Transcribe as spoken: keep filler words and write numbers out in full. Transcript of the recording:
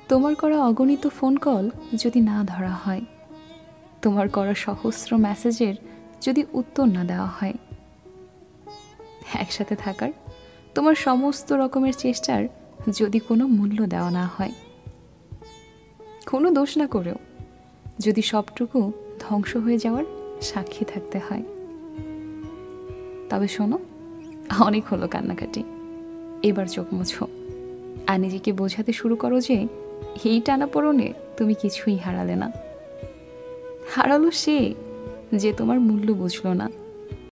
তোমার করা অগণিত ফোন কল যদি না ধরা হয়, তোমার করা সহস্র মেসেজের যদি উত্তর না দেওয়া হয়, একসাথে থাকার তোমার সমস্ত রকমের চেষ্টার যদি কোনো মূল্য দেওয়া না হয়, কোনো দোষ না করেও যদি সবটুকু ধ্বংস হয়ে যাওয়ার সাক্ষী থাকতে হয়, তবে শোনো, অনেক হলো কান্নাকাটি, এবার চোখ মুছো আর নিজেকে বোঝাতে শুরু করো যে এই টানাপোড়েনে তুমি কিছুই হারালে না। হারালো সে যে তোমার মূল্য বুঝলো না।